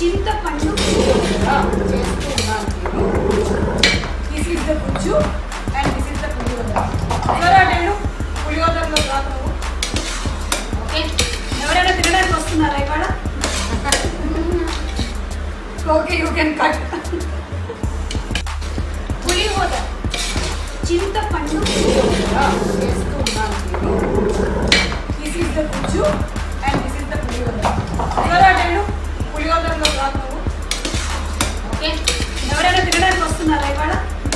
చింతపండు చేస్తూ ఉన్నాను this is the gujju and this is the pulihora. ఎవరు పులిహోరలో కాదు. ఓకే, ఎవరైనా తినడానికి వస్తున్నారా ఇవాళ? Okay, you can cut. పులిహోర చింతపండు చేస్తూ ఉన్నాను this is the gujju and this is the pulihora. ఎవరు పులిహోరలో కాదు. ఓకే, ఎవరైనా తినడానికి వస్తున్నారా ఇవాళ?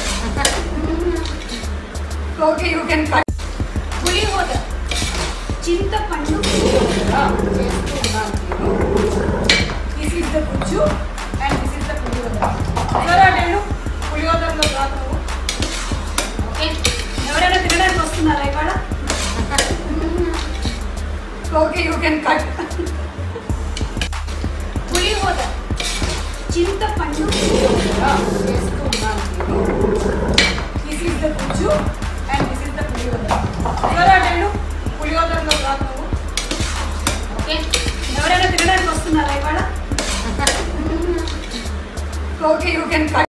Okay, you can cut. పులిహోర చింతపండు చేస్తూ ఉన్నాను this is the gujju and this is the pulihora. ఎవరు పులిహోరలో కాదు. ఓకే, ఎవరైనా తినడానికి వస్తున్నారా ఇవాళ? Okay, you can cut. పులిహోర చింతపండు చేస్తూ ఉన్నాను this is the gujju and this is the pulihora. ఎవరు పులిహోరలో కాదు. ఓకే, ఎవరైనా తినడానికి వస్తున్నారా ఇవాళ? Okay, you can cut.